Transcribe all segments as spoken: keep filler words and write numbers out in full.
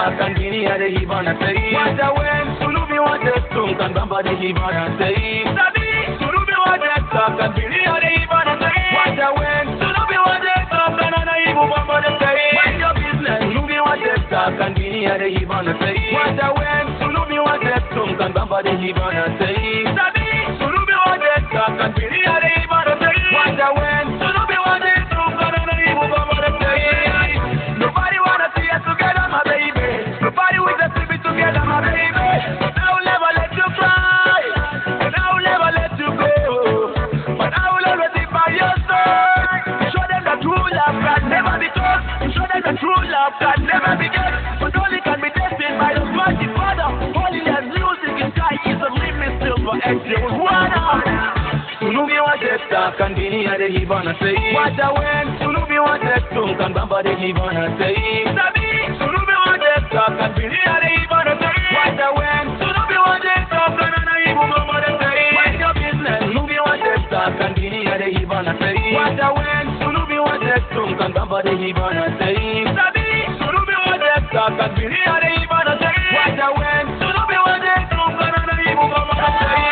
kan bini ya da hibana sai Waja Wen sulubi waje tun kan bamba da hibana sai Sabi sulubi waje kan bini ya da hibana sai Waja Wen sulubi waje kan na hibu bamba da sai Mind your business sulubi waje kan bini ya da hibana sai Waja Wen sulubi waje tun kan bamba da hibana sai Sabi sulubi waje kan bini ya da hibana sai Waja Wen sulubi waje tun kan na hibu bamba da sai Nobody wanna see us together, my baby. Nobody with us to be together, my baby. But I will never let you cry, and I will never let you go. But I will always be by your side. Show them that true love can never be taught. Show them that true love can never be get. But only can be destined by the mighty Father. Holy as music in sky is a living still for angels. Sunubi wajeta kan bini ya de hibana say Waja Wen Sunubi wajeta kan bamba de hibana say Sabi Sunubi wajeta kan bini ya de hibana say Waja Wen Sunubi wajeta kan na hibu bamba de say Mind your business Sunubi wajeta kan bini ya de hibana say Waja Wen Sunubi wajeta kan bamba de hibana say Sabi Sunubi wajeta kan bini ya de hibana say Waja Wen Sunubi wajeta kan na hibu bamba de say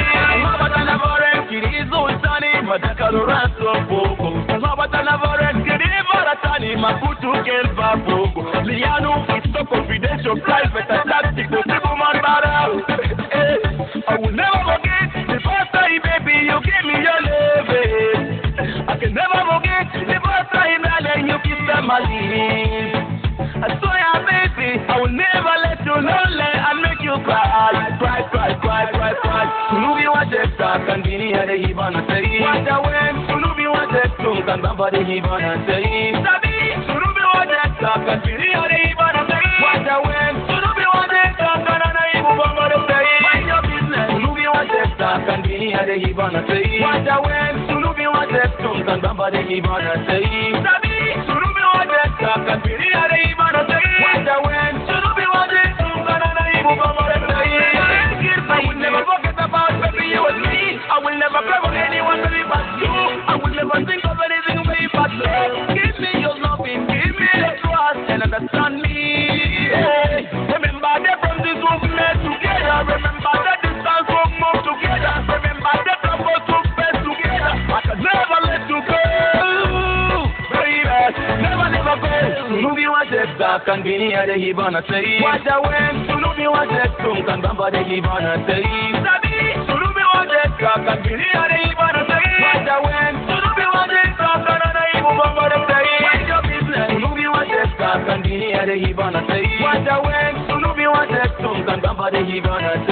Madakalo raso poco Mabata lavare Kiri varatani Makutu kelva poco Liano is so confidential Private Atlantic No triple man bara I will never forget The first time baby you gave me your love I can never forget The first time darling you kissed my lips I swear baby I will never let you lonely And make you cry Cry, cry, cry, cry, cry Sunubi wajeta kan bini ya de hibana say Waja Wen Sunubi wajeta kan bamba de hibana say Sabi Sunubi wajeta kan bini ya de hibana say Waja Wen Sunubi wajeta kan na hibu bamba de say Mind your business Sunubi wajeta kan bini ya de hibana say Waja Wen Sunubi wajeta kan bamba de hibana say Sabi Sunubi wajeta kan bini ya de hibana say Waja Wen Sunubi wajeta kan na hibu bamba de say I will never forget about baby you and me I will never cry for anyone baby but you I will never think of anything baby but you Give me your loving, give me the trust and understand me hey. Remember that from this room we made together Remember that this dance room moved together Remember that love was took best together I can never let you go baby Never, never go Sunubi wajeta kan bini ya de hibana say Waja Wen Sunubi wajeta kan bamba de hibana say Sabi Sunubi wajeta kan bini ya de hibana say Waja Wen Sunubi wajeta kan na hibu bamba de say Mind your business Sunubi wajeta kan bini ya de hibana say Waja Wen Sunubi wajeta kan bamba de hibana say